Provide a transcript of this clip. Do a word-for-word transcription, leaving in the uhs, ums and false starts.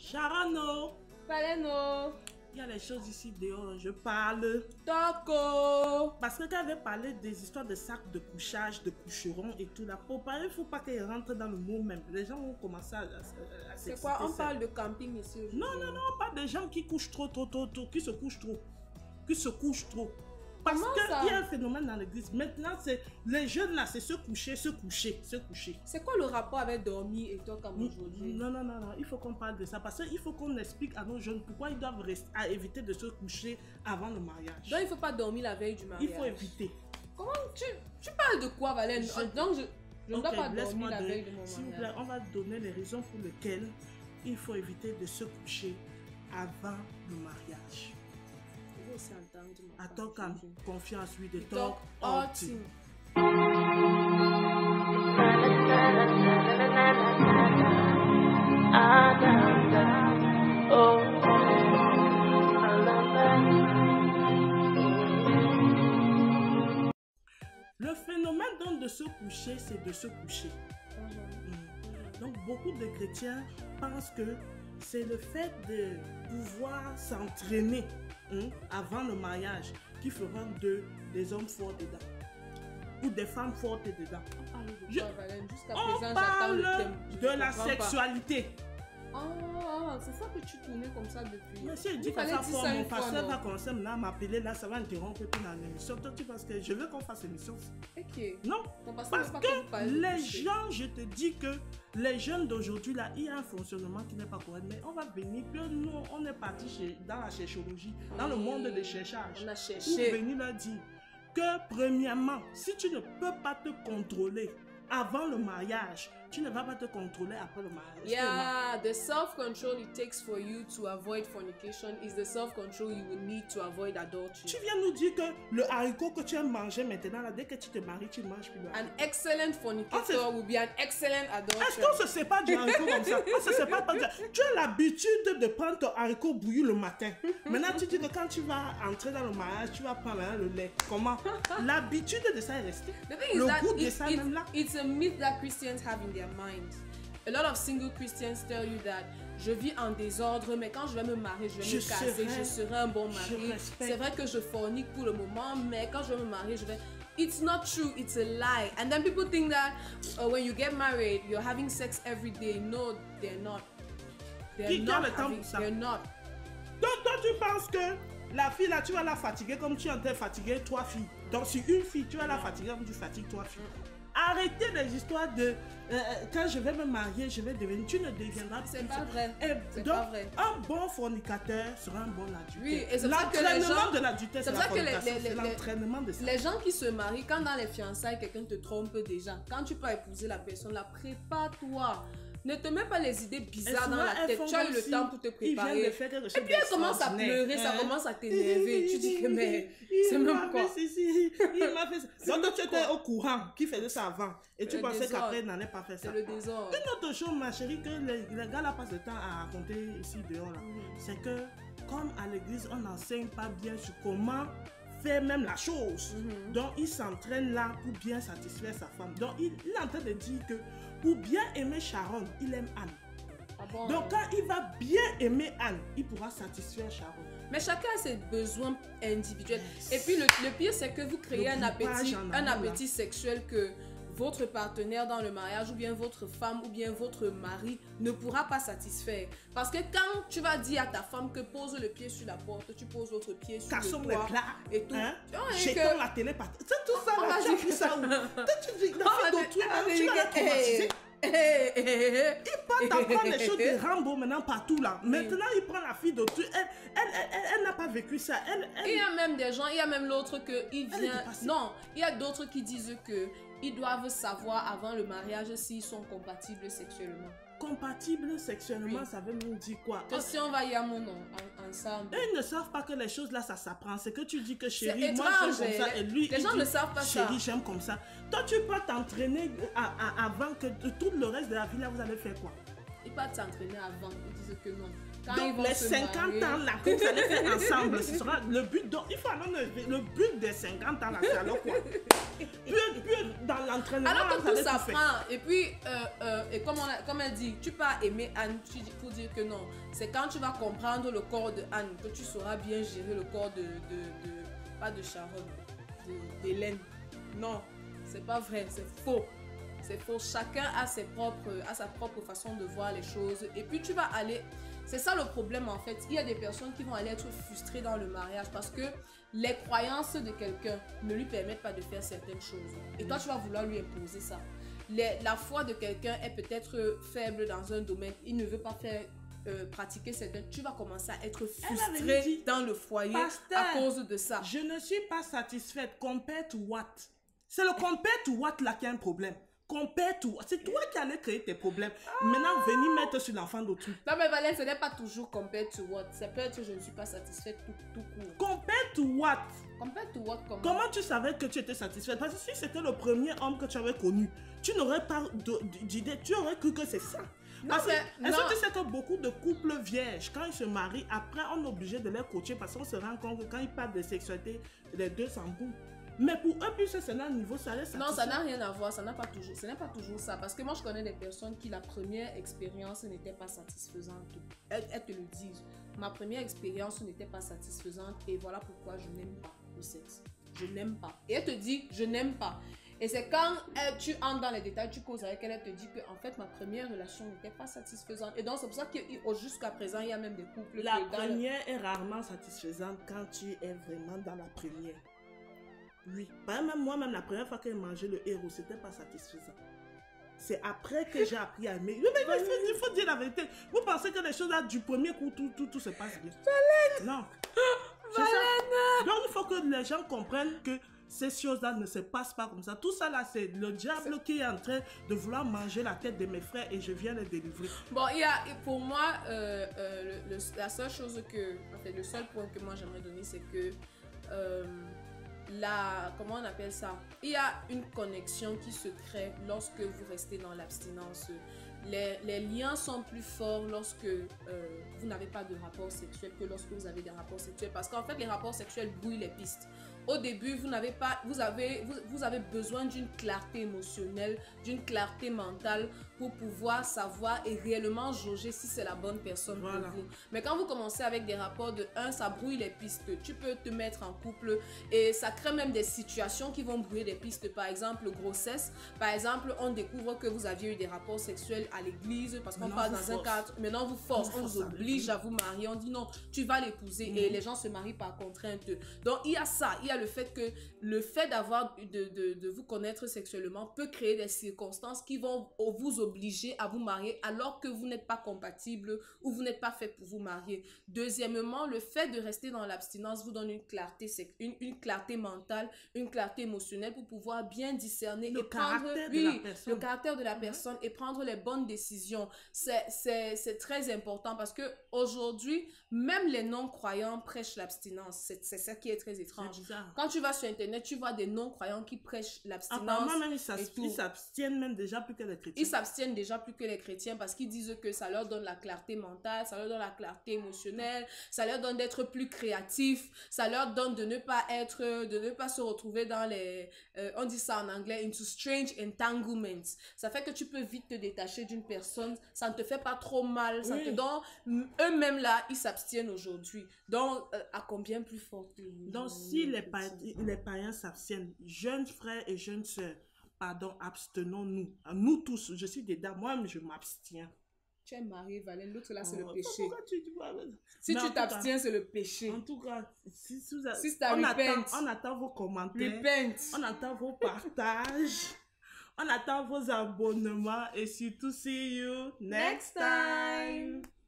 Charano, Paleno, il y a les choses ici dehors, je parle. Toco. Parce que quand elle veut parler des histoires de sacs de couchage, de coucherons et tout là, pour parler, il ne faut pas qu'elle rentre dans le mot même. Les gens vont commencer à, à, à C'est quoi? On parle de camping ici aujourd'hui. Non, non, non, on parle des gens qui couchent trop, trop, trop, trop, qui se couchent trop. Qui se couchent trop. Parce qu'il y a un phénomène dans l'église. Maintenant, c'est les jeunes là, c'est se coucher, se coucher, se coucher. C'est quoi le rapport avec dormir et toi comme aujourd'hui? Non, non, non, non, il faut qu'on parle de ça. Parce qu'il faut qu'on explique à nos jeunes pourquoi ils doivent rester, à éviter de se coucher avant le mariage. Donc il ne faut pas dormir la veille du mariage. Il faut éviter. Comment tu, tu parles de quoi, Valène? je... Donc je, je ne okay, dois pas dormir la de, veille de mon mariage. S'il vous plaît, on va donner les raisons pour lesquelles il faut éviter de se coucher avant le mariage. À talk and confiance with the talk all team. Le phénomène donc de se coucher, c'est de se coucher. Mm-hmm. Donc beaucoup de chrétiens pensent que c'est le fait de pouvoir s'entraîner hein, avant le mariage qui fera de, des hommes forts dedans ou des femmes fortes dedans. On parle de, Je, on présent, parle de la sexualité. Ah, c'est ça que tu tournais comme ça depuis. Mais si je dis que ça fort, mon pasteur va commencer maintenant à m'appeler là, ça va interrompre tout dans l'émission. Toi, tu penses que je veux qu'on fasse l'émission? Ok. Non, parce que, que les gens, je te dis que les jeunes d'aujourd'hui, là, il y a un fonctionnement qui n'est pas correct. Mais on va venir, que nous, on est parti chez, dans la cherchologie, dans le monde des cherchages. On a cherché. Pour venir leur dire que, premièrement, si tu ne peux pas te contrôler avant le mariage, tu ne vas pas te contrôler après le mariage. Yeah, the self-control it takes for you to avoid fornication is the self-control you will need to avoid adultery. Tu viens nous dire que le haricot que tu as mangé maintenant, là, dès que tu te maries, tu ne manges plus le haricot. An excellent fornicator will be an excellent adulterer. Est-ce qu'on se sépare du haricot comme ça? On se sépare pas du... Tu as l'habitude de prendre ton haricot bouilli le matin. Maintenant, tu dis que quand tu vas entrer dans le mariage, tu vas prendre hein, le lait. Comment? L'habitude de ça est restée. Le goût de ça même là. It's a myth that Christians have in their mind. A lot of single Christians tell you that je vis en désordre, mais quand je vais me marier, je vais je me caser, serai, je serai un bon mari. C'est vrai que je fornique pour le moment, mais quand je vais me marier, je vais... It's not true, it's a lie. And then people think that uh, when you get married, you're having sex every day. No, they're not. They're Qui not le temps having, pour ça? They're not. Donc toi, tu penses que la fille là, tu vas la fatiguer comme tu es en train de fatiguer trois filles. Donc si une fille, tu vas la fatiguer comme tu fatigues trois filles. Arrêtez les histoires de euh, quand je vais me marier, je vais devenir. Tu ne deviendras plus. C'est pas vrai. Et donc, pas vrai. Un bon fornicateur sera un bon adulte. Oui, et c'est l'entraînement de l'adulte, c'est la fornication. C'est l'entraînement de ça. Les gens qui se marient, quand dans les fiançailles, quelqu'un te trompe déjà. Quand tu peux épouser la personne, là, prépare-toi. Ne te mets pas les idées bizarres dans la tête. Tu as eu le temps pour te préparer. Et puis elle commence à pleurer, hein? Ça commence à t'énerver. Tu dis que mais c'est même quoi. Si, si. Il m'a fait ça. Donc tu étais au courant qui faisait ça avant. Et tu pensais qu'après il n'en est pas fait ça. C'est le désordre. Une autre chose, ma chérie, que les, les gars là passent le temps à raconter ici dehors là, mm-hmm. c'est que comme à l'église on n'enseigne pas bien sur comment faire même la chose. Mm-hmm. Donc il s'entraîne là pour bien satisfaire sa femme. Donc il, il est en train de dire que pour bien aimer Sharon, il aime Anne. Ah bon? Donc quand il va bien aimer Anne, il pourra satisfaire Sharon. Mais chacun a ses besoins individuels. Yes. Et puis le, le pire, c'est que vous créez un appétit, un appétit sexuel que votre partenaire dans le mariage ou bien votre femme ou bien votre mari ne pourra pas satisfaire. Parce que quand tu vas dire à ta femme que pose le pied sur la porte, tu poses l'autre pied sur Cassons le toit et tout. Hein? Jetons que... la télé par terre. C'est tout ça là, tu as pris ça où? Toi tu dis, la fille d'autrui, tu vas la traumatiser. Il part d'apprendre les choses de Rambo maintenant partout là. Maintenant il prend la fille d'autrui. Elle, elle, elle, elle, elle n'a pas vécu ça. Elle, elle... Il y a même des gens, il y a même l'autre que il vient. Non, il y a d'autres qui disent que ils doivent savoir avant le mariage s'ils sont compatibles sexuellement. Compatible sexuellement, oui. Ça veut nous dire quoi? Que si on va y avoir mon nom en, ensemble. Et ils ne savent pas que les choses là, ça s'apprend. C'est que tu dis que chérie, moi j'aime comme ça. Les, et lui, les gens dit, ne savent pas chérie, ça. Chérie, j'aime comme ça. Toi, tu peux t'entraîner avant que tout le reste de la vie là, vous allez faire quoi? ils partent s'entraîner avant. Ils disent que non. Quand Donc, ils vont les se cinquante marier, ans, là, qu'on allait faire ensemble, ce sera le but. Donc, il faut alors le, le but des cinquante ans, là, c'est alors quoi? Puis, puis dans l'entraînement, alors que ça tout allait ça tout faire. prend. Et puis, euh, euh, et comme, on a- comme elle dit, tu peux aimer Anne, tu dis, pour dire que non. C'est quand tu vas comprendre le corps de Anne que tu sauras bien gérer le corps de. de, de pas de Sharon, de- d'Hélène. Non, c'est pas vrai, c'est faux. C'est faux. Chacun a, ses propres, a sa propre façon de voir les choses. Et puis tu vas aller... C'est ça le problème en fait. Il y a des personnes qui vont aller être frustrées dans le mariage parce que les croyances de quelqu'un ne lui permettent pas de faire certaines choses. Et toi, tu vas vouloir lui imposer ça. Les- la foi de quelqu'un est peut-être faible dans un domaine. Il ne veut pas faire... euh, pratiquer certains... Tu vas commencer à être Elle avait frustré dit, dans le foyer Pasteur, à cause de ça. Je ne suis pas satisfaite. Compare to what? C'est le compare to what là qui a un problème. Compare to what? C'est toi qui allais créer tes problèmes. Maintenant, venir mettre sur l'enfant d'autrui. Non mais Valère, ce n'est pas toujours compared to what. Ça peut être je ne suis pas satisfaite tout, tout court. Compare to what? Compared to what comment? Comment tu savais que tu étais satisfaite? Parce que si c'était le premier homme que tu avais connu, tu n'aurais pas de- d'idée. Tu aurais cru que c'est ça. Non, Parce que, mais- est-ce non. que tu sais que beaucoup de couples vierges, quand ils se marient, après, on est obligé de les coacher parce qu'on se rend compte que quand ils parlent de sexualité, les deux s'embrouillent. Mais pour eux, puis c'est un niveau, ça les satisfait. Non, ça n'a rien à voir, ça n'a pas toujours, ce n'est pas toujours ça. Parce que moi, je connais des personnes qui, la première expérience n'était pas satisfaisante. Elles, elles te le disent. Ma première expérience n'était pas satisfaisante et voilà pourquoi je n'aime pas le sexe. Je n'aime pas. Et elle te dit, je n'aime pas. Et c'est quand elle, tu entres dans les détails, tu causes avec elle, elle te dit que en fait, ma première relation n'était pas satisfaisante. Et donc, c'est pour ça que jusqu'à présent, il y a même des couples... La que dans le- première est rarement satisfaisante quand tu es vraiment dans la première. Oui. Par exemple, moi-même, la première fois que j'ai mangé le héros, c'était pas satisfaisant. C'est après que j'ai appris à aimer. Oui, mais il faut, il faut dire la vérité. Vous pensez que les choses là, du premier coup, tout, tout, tout se passe bien. Valène! Non. C'est ça. Donc, il faut que les gens comprennent que ces choses-là ne se passent pas comme ça. Tout ça là, c'est le diable qui est en train de vouloir manger la tête de mes frères et je viens les délivrer. Bon, il y a, pour moi, euh, euh, le, le- la seule chose que, en fait, le seul point que moi j'aimerais donner, c'est que euh, la, comment on appelle ça? Il y a une connexion qui se crée lorsque vous restez dans l'abstinence. Les, les liens sont plus forts lorsque euh, vous n'avez pas de rapport sexuel que lorsque vous avez des rapports sexuels. Parce qu'en fait, les rapports sexuels brouillent les pistes. Au début, vous n'avez pas, vous avez, vous, vous avez besoin d'une clarté émotionnelle, d'une clarté mentale pour pouvoir savoir et réellement jauger si c'est la bonne personne Voilà. pour vous. Mais quand vous commencez avec des rapports de un, ça brouille les pistes. Tu peux te mettre en couple et ça crée même des situations qui vont brouiller des pistes. Par exemple, grossesse. Par exemple, on découvre que vous aviez eu des rapports sexuels à l'église parce qu'on Maintenant, parle vous dans un force. cadre. Maintenant, on vous force, On on vous vous force à oblige à vous marier. On dit non, tu vas l'épouser Mhm. et les gens se marient par contrainte. Donc, il y a ça. Il y a le fait que le fait d'avoir de, de, de vous connaître sexuellement peut créer des circonstances qui vont vous obliger à vous marier alors que vous n'êtes pas compatible ou vous n'êtes pas fait pour vous marier. Deuxièmement, le fait de rester dans l'abstinence vous donne une clarté, sex- une, une clarté mentale, une clarté émotionnelle pour pouvoir bien discerner Le et prendre caractère de oui, la personne. le caractère de la personne et prendre les bonnes décisions. C'est c'est- c'est très important parce que aujourd'hui, même les non-croyants prêchent l'abstinence. C'est c'est ça qui est très C'est étrange. bizarre. Quand tu vas sur Internet, tu vois des non-croyants qui prêchent l'abstinence. Apparemment, même ils et s'abs- tout. ils s'abstiennent même déjà plus que les chrétiens. Ils s'abstiennent déjà plus que les chrétiens parce qu'ils disent que ça leur donne la clarté mentale, ça leur donne la clarté émotionnelle, ça leur donne d'être plus créatifs, ça leur donne de ne pas être, de ne pas se retrouver dans les, euh, on dit ça en anglais, into strange entanglements. Ça fait que tu peux vite te détacher d'une personne, ça ne te fait pas trop mal, ça Oui. te donne, eux-mêmes là, ils s'abstiennent aujourd'hui. Donc, euh, à combien plus fort que- Donc, si les, pa- les païens s'abstiennent, jeunes frères et jeunes sœurs, pardon, abstenons-nous. Nous tous, je suis dedans, moi-même, je m'abstiens. Tu es marié, Valène, l'autre là, c'est Oh, le péché. pourquoi tu dis pas- Si Mais en tu tout cas- t'abstiens, c'est le péché. En tout cas, si, si vous avez- Sister, on, attend, repent. on attend vos commentaires, Repent. on attend vos partages, on attend vos abonnements et surtout, see you next Next time. time.